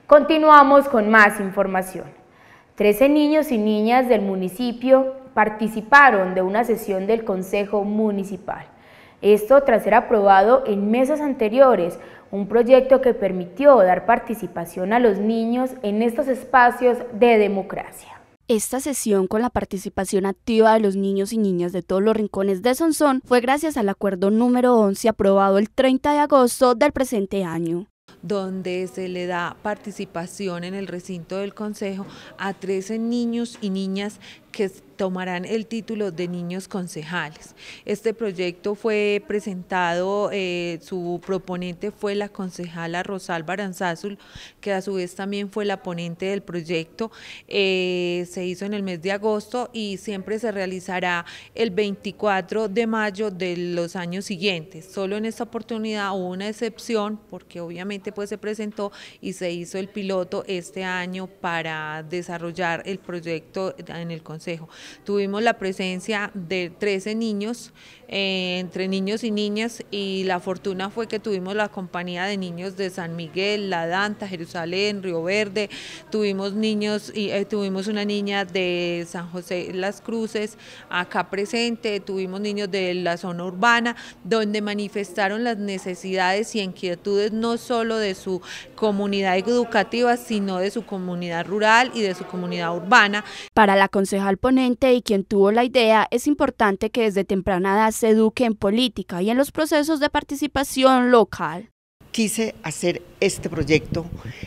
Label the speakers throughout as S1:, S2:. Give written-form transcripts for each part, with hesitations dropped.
S1: Continuamos con más información. 13 niños y niñas del municipio participaron de una sesión del Consejo Municipal. Esto tras ser aprobado en meses anteriores, un proyecto que permitió dar participación a los niños en estos espacios de democracia.
S2: Esta sesión con la participación activa de los niños y niñas de todos los rincones de Sonsón fue gracias al acuerdo número 11 aprobado el 30 de agosto del presente año,
S3: donde se le da participación en el recinto del Consejo a 13 niños y niñas que tomarán el título de niños concejales. Este proyecto fue presentado, su proponente fue la concejala Rosalba Aranzázu, que a su vez también fue la ponente del proyecto. Se hizo en el mes de agosto y siempre se realizará el 24 de mayo de los años siguientes. Solo en esta oportunidad hubo una excepción porque obviamente pues se presentó y se hizo el piloto este año para desarrollar el proyecto en el Consejo. Tuvimos la presencia de 13 niños, entre niños y niñas, y la fortuna fue que tuvimos la compañía de niños de San Miguel, La Danta, Jerusalén, Río Verde, tuvimos niños y tuvimos una niña de San José Las Cruces acá presente, tuvimos niños de la zona urbana, donde manifestaron las necesidades y inquietudes no solo de su comunidad educativa, sino de su comunidad rural y de su comunidad urbana.
S2: Para la concejal ponente y quien tuvo la idea, es importante que desde temprana edad se eduque en política y en los procesos de participación local.
S4: Quise hacer este proyecto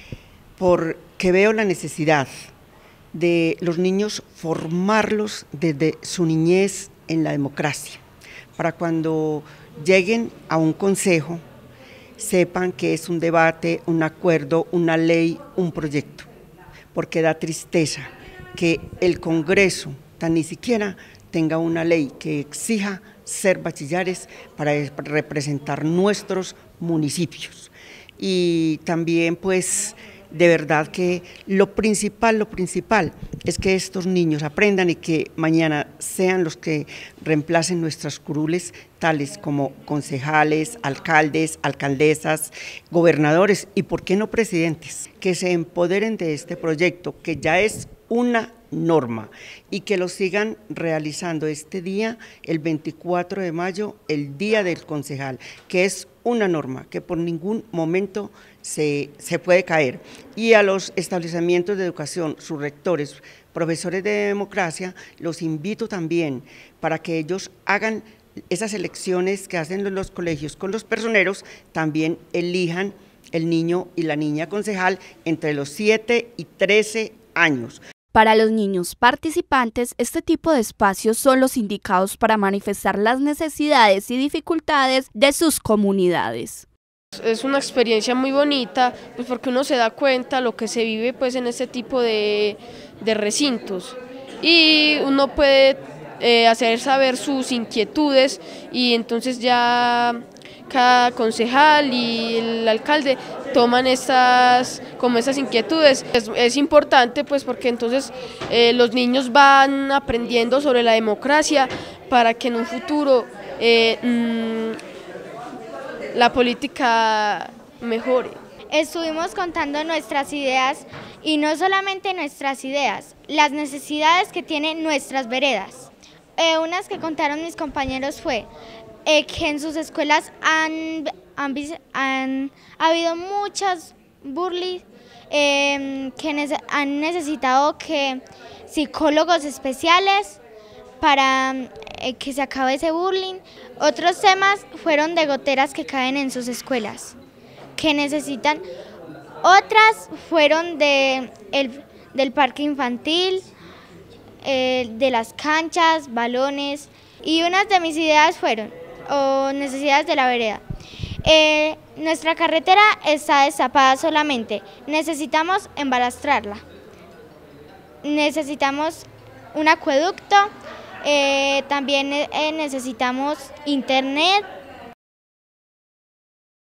S4: porque veo la necesidad de los niños formarlos desde su niñez en la democracia, para cuando lleguen a un consejo sepan que es un debate, un acuerdo, una ley, un proyecto, porque da tristeza que el Congreso tan ni siquiera tenga una ley que exija ser bachilleres para representar nuestros municipios. Y también pues de verdad que lo principal es que estos niños aprendan y que mañana sean los que reemplacen nuestras curules, tales como concejales, alcaldes, alcaldesas, gobernadores y por qué no presidentes, que se empoderen de este proyecto que ya es una norma y que lo sigan realizando este día, el 24 de mayo, el Día del Concejal, que es una norma que por ningún momento se puede caer. Y a los establecimientos de educación, sus rectores, profesores de democracia, los invito también para que ellos hagan esas elecciones que hacen los colegios con los personeros, también elijan el niño y la niña concejal entre los 7 y 13 años.
S2: Para los niños participantes, este tipo de espacios son los indicados para manifestar las necesidades y dificultades de sus comunidades.
S5: Es una experiencia muy bonita, pues porque uno se da cuenta lo que se vive pues en este tipo de recintos y uno puede hacer saber sus inquietudes y entonces ya cada concejal y el alcalde toman esas inquietudes. Es importante pues porque entonces los niños van aprendiendo sobre la democracia para que en un futuro la política mejore.
S6: Estuvimos contando nuestras ideas y no solamente nuestras ideas, las necesidades que tienen nuestras veredas. Unas que contaron mis compañeros fue que en sus escuelas han habido muchas bullying, que han necesitado que psicólogos especiales para que se acabe ese bullying. Otros temas fueron de goteras que caen en sus escuelas, que necesitan. Otras fueron del parque infantil, de las canchas, balones, y unas de mis ideas fueron necesidades de la vereda. Nuestra carretera está destapada solamente, necesitamos embalastrarla, necesitamos un acueducto, también necesitamos internet,